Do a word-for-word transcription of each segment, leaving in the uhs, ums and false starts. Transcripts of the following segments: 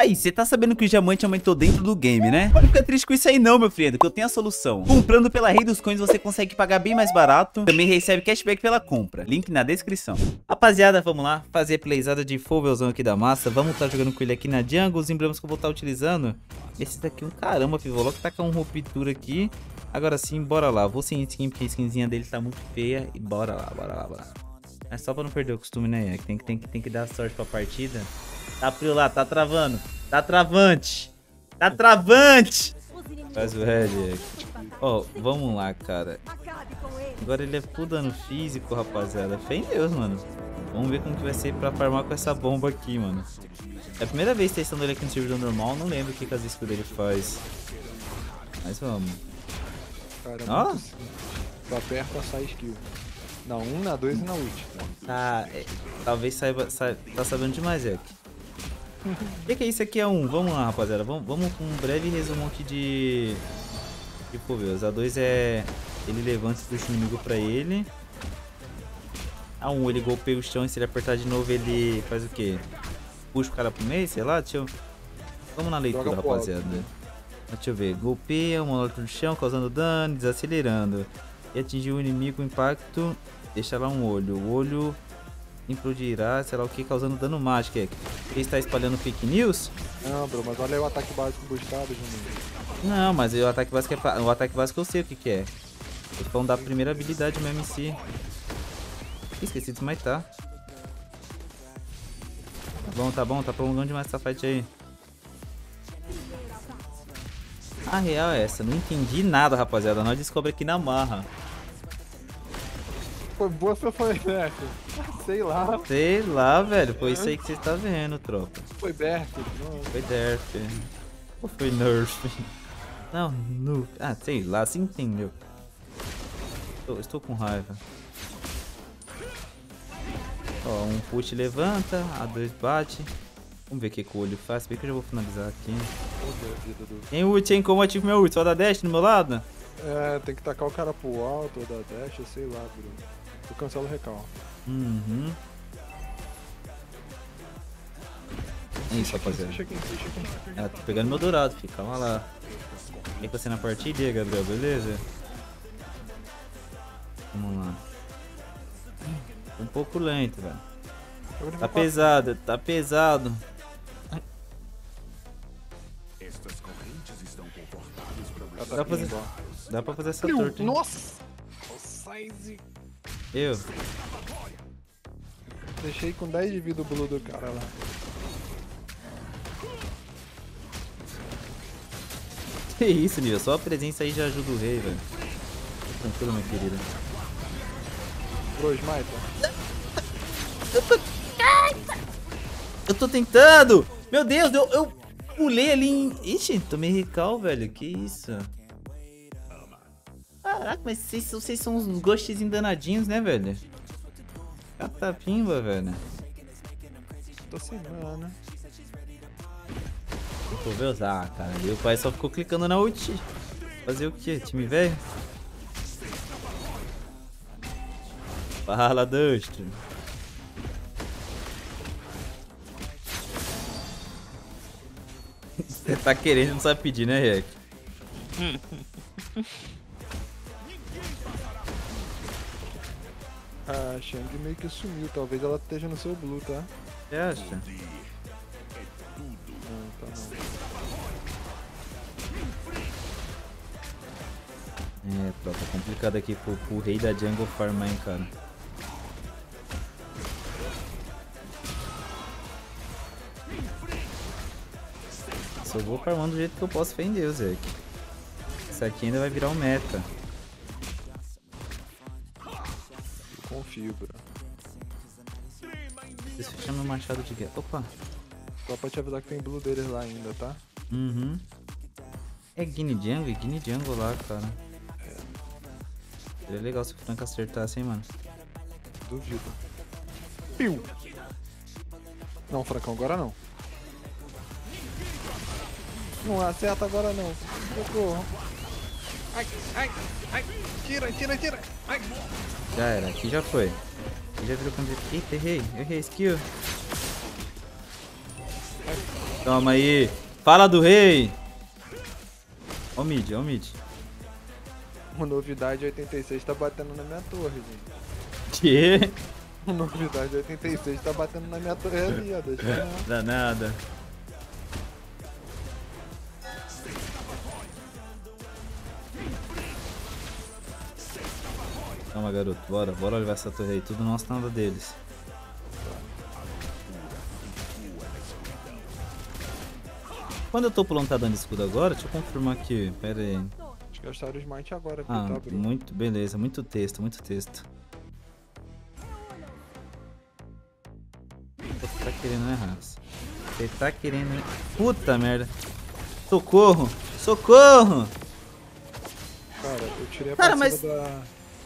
Aí, você tá sabendo que o diamante aumentou dentro do game, né? Não fica triste com isso aí não, meu filho, que eu tenho a solução. Comprando pela Rei dos Coins, você consegue pagar bem mais barato. Também recebe cashback pela compra. Link na descrição. Rapaziada, vamos lá fazer a playzada de Fovelzão aqui da massa. Vamos estar tá jogando com ele aqui na jungle. Os emblemas que eu vou estar tá utilizando. Esse daqui, um caramba, Pivoloco tá com uma ruptura aqui. Agora sim, bora lá. Vou sem skin, porque a skinzinha dele tá muito feia. E bora lá, bora lá, bora lá. Mas só pra não perder o costume, né? Tem que, tem que, tem que dar sorte pra partida. Tá frio lá, tá travando. Tá travante. Tá travante. Faz o head. Ó, oh, vamos lá, cara. Agora ele é full dano físico, rapaziada. Fé em Deus, mano. Vamos ver como que vai ser pra farmar com essa bomba aqui, mano. É a primeira vez testando ele aqui no servidor normal. Não lembro o que, que as skills dele faz. Mas vamos. Cara, ó. Tu aperta, sai skill. Na um, na dois e na ult. Tá, é, talvez saiba, saiba. Tá sabendo demais, Ek. O que, que é isso aqui? É um. Vamos lá, rapaziada. Vamos, vamos com um breve resumo aqui de. De Foveus. A dois é. Ele levanta e puxa o inimigo pra ele. A um, ele golpeia o chão e se ele apertar de novo, ele faz o quê? Puxa o cara pro meio, sei lá. Deixa eu. Vamos na leitura, rapaziada. Deixa eu ver. Golpeia, uma outra no chão, causando dano, desacelerando. E atingir o inimigo com impacto. Deixa lá um olho. O olho implodirá, sei lá o que, causando dano mágico. Ele está espalhando fake news? Não, bro, mas olha aí o ataque básico boostado, Juninho. Não, mas o ataque básico é pra... o ataque básico eu sei o que que é. Eles vão dar a primeira habilidade mesmo em si. Esqueci de smitar. Tá bom, tá bom, tá prolongando demais essa fight aí. A real é essa, não entendi nada, rapaziada. Nós descobre aqui na marra. Foi boa ou foi Berk? Sei lá. Sei lá, velho. Foi isso aí que você tá vendo, tropa. Foi Berk. Foi Derf. Ou foi Nerf? Não, no. Ah, sei lá, você entendeu. Estou, estou com raiva. Ó, um push levanta, a dois bate. Vamos ver o que, que o olho faz. Bem que eu já vou finalizar aqui. Tem ult, hein? Como ativo meu ult? Só dá dash no meu lado? É, tem que tacar o cara pro alto ou da dash, sei lá, bro. Eu cancelo o recal. Uhum. É isso, rapaziada. Ah, tô pegando meu dourado, filho. Calma lá. Quer que você na partida, Gabriel? Beleza? Vamos lá. Um pouco lento, velho. Tá pesado, tá pesado. Dá pra fazer, dá pra fazer essa torta, hein? Nossa! Size. Eu. Deixei com dez de vida o blue do cara lá. Que isso, Nil? Só a presença aí já ajuda o rei, velho. Tranquilo, minha querida. Bro, smite. Eu tô... Eu tô tentando! Meu Deus, eu, eu pulei ali em... Ixi, tomei recal, velho. Que isso? Caraca, mas vocês, vocês são uns gostes endanadinhos, né, velho? Catapimba, velho. Tô sem mana. Vou ver usar, cara. E o pai só ficou clicando na ult. Fazer o que, time velho? Fala, Dust. Você tá querendo e não sabe pedir, né, Rek? A Shang meio que sumiu, talvez ela esteja no seu blue, tá? Você acha? Não, tá não. É, tropa, complicado aqui pro, pro rei da jungle farmar, hein, cara. Só vou farmando do jeito que eu posso, fé em Deus, Zek. Isso aqui ainda vai virar um meta. Confio, bro. Preciso fechar meu machado de guerra. Opa! Só pra te avisar que tem blue deles lá ainda, tá? Uhum. É Guinea Jungle? Guinea Jungle lá, cara. É. Seria legal se o Frank acertasse, hein, mano. Duvido. Piu! Não, Francão, agora não. Não acerta agora não. Socorro. Ai, ai, ai. Tira, tira, tira. Ai. Já era, aqui já foi. Aqui já virou campeão. Eita, errei. Errei, skill. Ai. Toma aí. Fala do rei. Ó o mid, ó o mid. O novidade oitenta e seis tá batendo na minha torre, gente. Que? O novidade oitenta e seis tá batendo na minha torre ali, ó. Deixa eu ver. Danada. Calma, garoto. Bora, bora levar essa torre aí. Tudo nosso, nada deles. Quando eu tô pulando tá dando escudo agora? Deixa eu confirmar aqui. Pera aí. Acho que gastaram o smite agora, Ah, tá, Bruno? muito, beleza. Muito texto, muito texto. Você tá querendo, né, raça? Você tá querendo, né? Puta merda. Socorro! Socorro! Cara, eu tirei a Cara, passiva mas- da...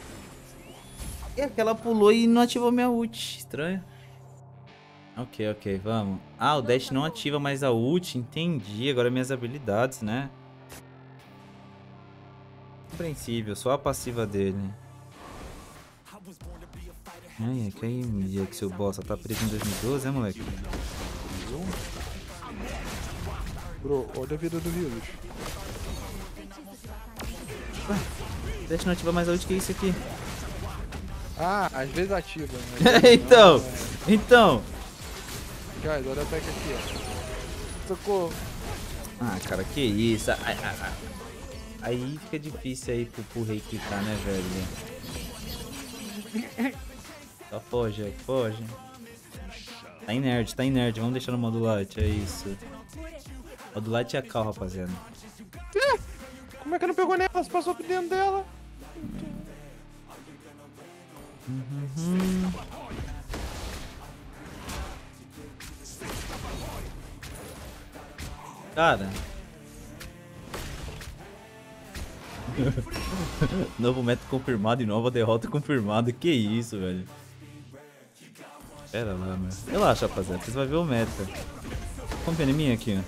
É que ela pulou e não ativou minha ult. Estranho. Ok, ok, vamos. Ah, o dash não ativa mais a ult. Entendi. Agora minhas habilidades, né? Compreensível. Só a passiva dele. Ai, é que aí, que seu bosta tá preso em dois mil e doze, é, moleque? Bro, olha a vida do Rios. Dash não ativa mais a ult, que é isso aqui? Ah, às vezes ativa, né? Então, É. então. Guys, olha até que aqui, ó. Socorro. Ah, cara, que isso? Ai, ai, ai. Aí fica difícil aí pro, pro rei clicar, né, velho? Só foge, foge. Tá em nerd, tá em nerd. Vamos deixar no modo light, é isso. Modo light é a cal, rapaziada. Como é que não pegou nela? Você passou por dentro dela. Uhum. Cara. Novo método confirmado e nova derrota confirmada. Que isso, velho. Pera lá, meu. Relaxa, rapaziada. Vocês vão ver o meta. Confia em mim aqui, ó.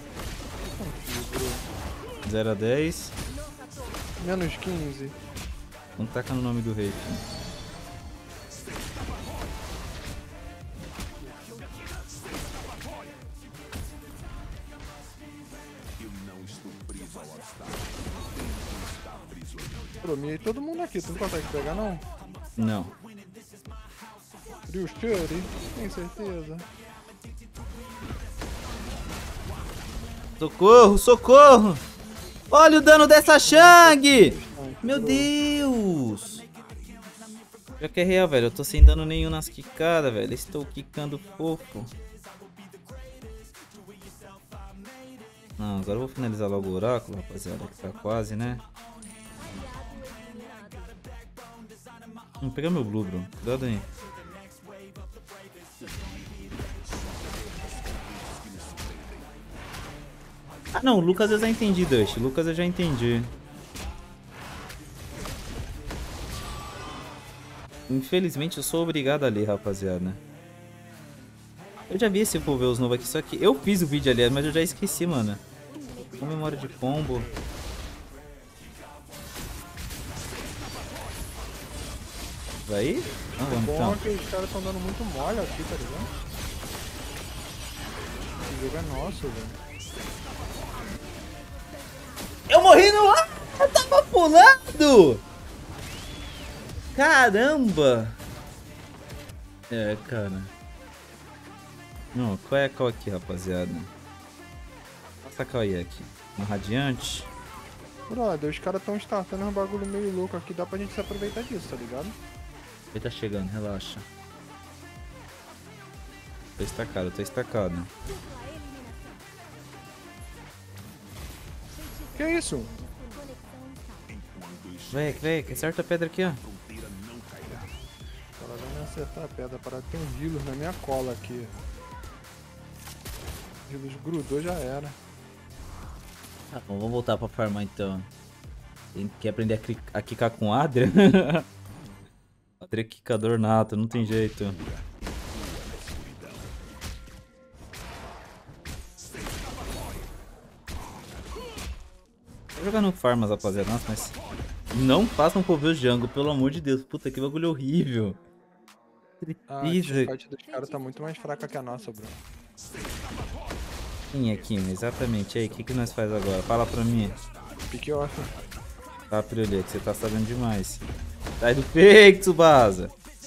zero a dez. Menos quinze. Vamos tacar no nome do rei, filho. Bro, mirei todo mundo aqui. Tu não consegue pegar, não? Não. Rios Curry? Tem certeza. Socorro, socorro! Olha o dano dessa Shang! Meu Deus! Já que é real, velho. Eu tô sem dano nenhum nas quicadas, velho. Estou quicando fofo. Não, agora eu vou finalizar logo o oráculo, rapaziada. Que tá quase, né? Vou pegar meu blue, bro. Cuidado aí. Ah, não. O Lucas eu já entendi, Dust. O Lucas eu já entendi. Infelizmente eu sou obrigado a ler, rapaziada. Eu já vi esse povo os novos aqui, só que eu fiz o vídeo ali, mas eu já esqueci, mano. Com memória de combo. Vai? Ah, vamos Bom então. é que os caras estão dando muito mole aqui, tá ligado? Esse jogo é nosso, velho. Eu morri no ar! Eu tava pulando! Caramba! É, cara. Não, qual é a call aqui, rapaziada? Essa call aí aqui. Um radiante. Brother, os caras estão startando um bagulho meio louco aqui. Dá pra gente se aproveitar disso, tá ligado? Ele tá chegando, relaxa. Tô estacado, tô estacado. Que isso? Vem, vem, acerta a pedra aqui, ó. Para vai me acertar a pedra, para ter um Healers na minha cola aqui. Healers grudou, já era. Tá bom, vamos voltar pra farmar então. Tem que aprender a, cri- a quicar com Adria? Adria é quicador nato, não tem jeito. Vou jogar no Farmas, rapaziada. Nossa, mas não façam por ver o Django, pelo amor de Deus. Puta, que bagulho horrível. A Tristeza. teamfight dos caras tá muito mais fraca que a nossa, bro. Sim, aqui, exatamente. E aí, o que, que nós faz agora? Fala pra mim. Pique off. Tá, Pirulê, que você tá sabendo demais. Sai do fake, Tsubasa.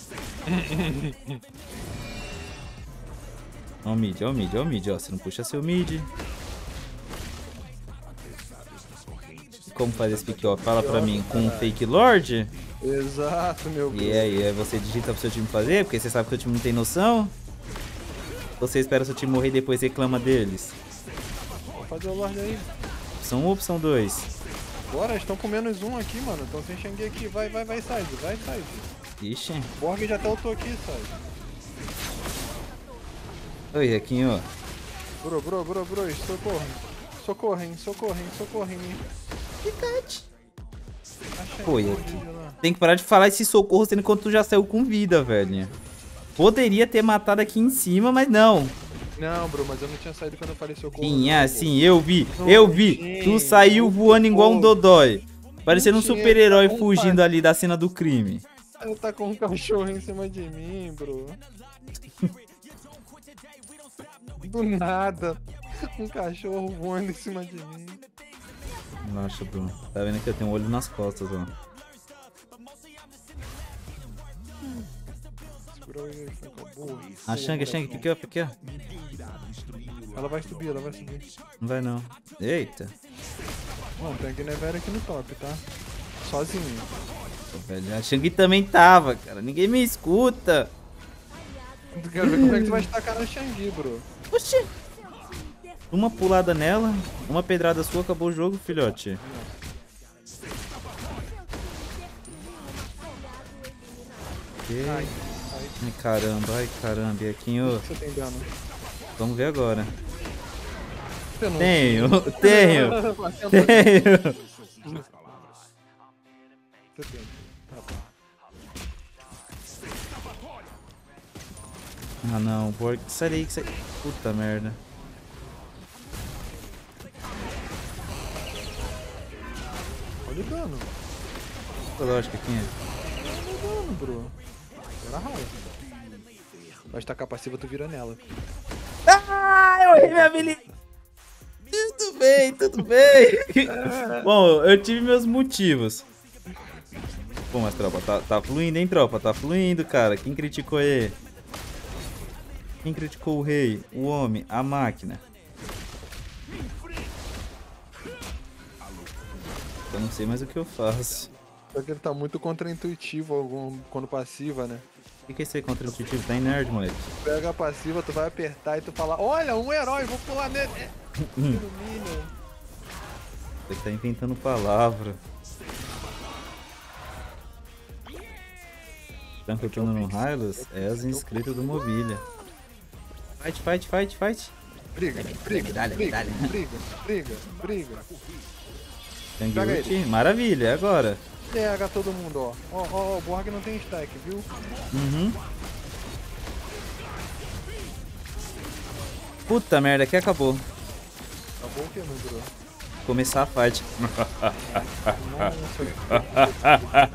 Ó o mid, ó o mid, ó o mid, ó. Você não puxa seu mid. Como fazer esse pick off? Fala pra mim. Com um fake lord? Exato, meu bro. E aí, aí você digita pro seu time fazer? Porque você sabe que o time não tem noção? Você espera seu time morrer e depois reclama deles? Vou fazer o Lorde aí. Opção um ou opção dois? Bora, eles estão com menos um aqui, mano. Estão sem Shang aqui. Vai, vai, vai, side. Vai, side. Ixi. Borg já até ultou aqui, side. Oi, Requinho. Bro, bro, bro, bro. Socorrem. Socorrem, socorrem, socorrem. Picate. Foi aqui. Tem que parar de falar esse socorro sendo quando tu já saiu com vida, velho. Poderia ter matado aqui em cima, mas não. Não, bro, mas eu não tinha saído quando eu falei socorro. Sim, é assim, eu vi, eu vi. Tu saiu voando igual um dodói. Parecendo um super-herói fugindo ali da cena do crime. Ele tá com um cachorro em cima de mim, bro. Do nada. Um cachorro voando em cima de mim. Nossa, Bruno. Tá vendo que eu tenho um olho nas costas, ó. A Shang, Shang, pick up aqui, ó. Ela vai subir, ela vai subir. Não vai não. Eita. Mano, tem Guinevere aqui no top, tá? Sozinho. Velho, a Shang também tava, cara. Ninguém me escuta. Tu quer ver como é que tu vai estacar na Shang, bro? Oxi. Uma pulada nela, uma pedrada sua, acabou o jogo, filhote. Que... Ai, ai, caramba, ai, caramba. E aqui, ó. o que você tem dano? Vamos ver agora. Você não... Tenho, tenho, tenho. Você tem. Tá bom. Ah não, Borg, sai daí que sai. Puta merda. Olha o dano. Lógico, quem é? Olha o dano, bro. Era raiva. Vai estacar passiva, tu vira nela. Ah, eu errei minha habilidade. Tudo bem, tudo bem. Bom, eu tive meus motivos. Pô, mas tropa, tá, tá fluindo, hein, tropa? Tá fluindo, cara. Quem criticou aí? Quem criticou o rei, o homem, a máquina? Eu não sei mais o que eu faço. Só que ele tá muito contraintuitivo algum, quando passiva, né? O que, que é esse contra-intuitivo? Tá em nerd, moleque. Pega a passiva, tu vai apertar e tu fala: olha, um herói, vou pular nele. É. Ilumina. Você tá inventando palavra. Trancotando no Hylos é as inscritas do Mobília. Fight, fight, fight, fight. Briga, briga, Dale, briga, dale. briga, briga, briga. Shang maravilha, é agora. Pega todo mundo, ó. Ó, ó, ó, o Borg não tem stack, viu? Uhum. Puta merda, aqui acabou. Acabou o que, meu bro? Começar a fight. Nossa.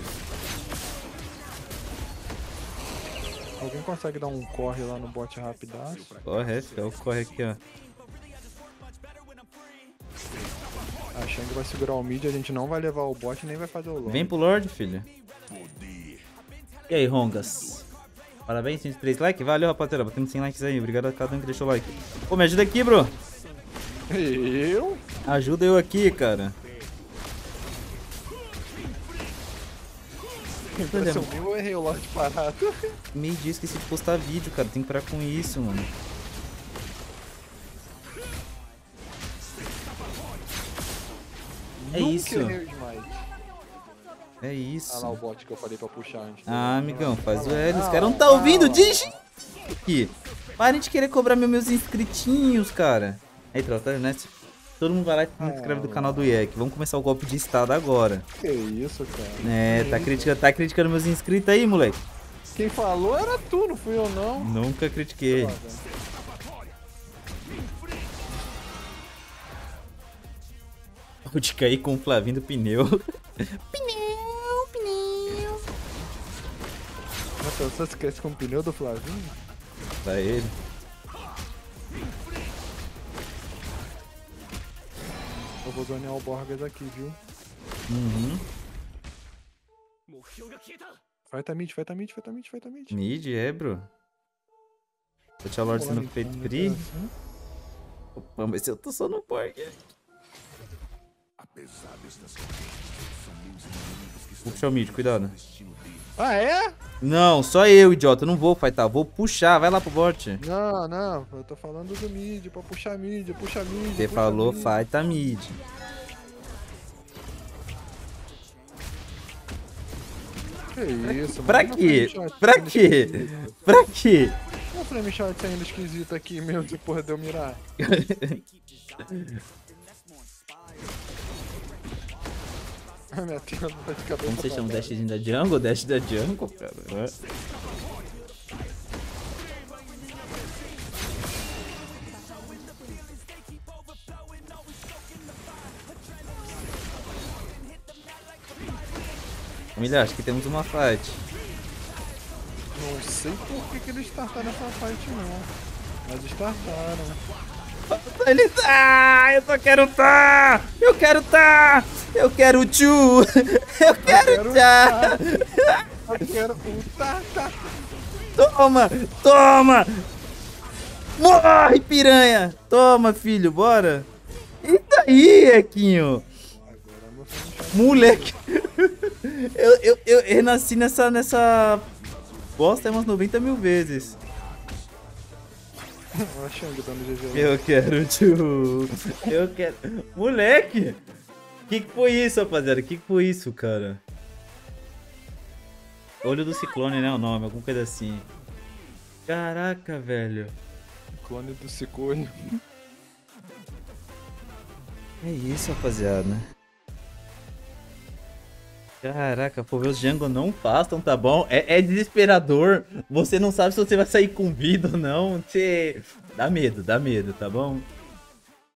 Alguém consegue dar um corre lá no bot rapidaço? Corre, é, corre aqui, ó. A Shang vai segurar o mid, a gente não vai levar o bot nem vai fazer o long. Vem pro Lorde, filho. E aí, Rongas? Parabéns, cento e três likes. Valeu, rapaziada. Batendo cem likes aí. Obrigado a cada um que deixou o like. Pô, me ajuda aqui, bro. Eu? Ajuda eu aqui, cara. Impressão minha, eu errei o Lorde parado. Me diz que se postar vídeo, cara. Tem que parar com isso, mano. É Nunca isso. errei o smite. É isso. Ah lá o bot que eu falei pra puxar antes. Ah, amigão, faz o L. Os Ah, caras não tá ah, ouvindo. ah, Digi! Aqui. Parem de querer cobrar meus inscritinhos, cara. Aí, troca, né? Todo mundo vai lá e se inscreve do canal do I E C. Vamos começar o golpe de estado agora. Que isso, cara. É, tá criticando, tá criticando meus inscritos aí, moleque? Quem falou era tu, não fui eu não. Nunca critiquei. Vou te cair com o Flavinho do pneu. Pneu, pneu. Já pensou se esquece com o pneu do Flavinho? Pra ele. Eu vou zonear o Borgas aqui, viu? Uhum. Vai tá mid, vai tá mid, vai tá mid, vai tá mid. Mid, é, bro. O Tia Lorde sendo feito free. Opa, mas eu tô só no parque. Vou puxar o mid, cuidado. Ah, é? Não, só eu, idiota. Eu não vou fightar. Vou puxar. Vai lá pro bot. Não, não. Eu tô falando do mid, pra puxar mid, puxa mid. Você puxa falou mid. fighta mid. Que isso, mano. Pra Não quê? frame shot Pra saindo quê? esquisito. Pra quê? Olha o frame shot saindo esquisito aqui, meu, depois de eu mirar. A minha tela tá de cabeça. Como você pra chama o baixo. dashzinho da jungle? Dash da jungle, cara. Família, acho que temos uma fight. Não sei por que, que eles startaram essa fight, não. Mas startaram. Ele tá! Eu só quero tá! Eu quero tá! Eu quero tchu! Eu quero tá! Eu quero o tá, tá. Toma! Toma! Morre, piranha! Toma, filho, bora! E daí, Equinho? Agora meu frame shot. Moleque! Eu, eu, eu renasci nessa, nessa bosta umas noventa mil vezes. Olha a Shang dando G G. Eu quero tchu! Eu quero... Moleque! Que que foi isso, rapaziada? Que que foi isso, cara? Olho do Ciclone, né? O nome, alguma coisa assim. Caraca, velho. Clone do Ciclone. É isso, rapaziada. Caraca, pô, os jungle não passam, tá bom? É, é desesperador. Você não sabe se você vai sair com vida ou não. Você... Dá medo, dá medo, tá bom?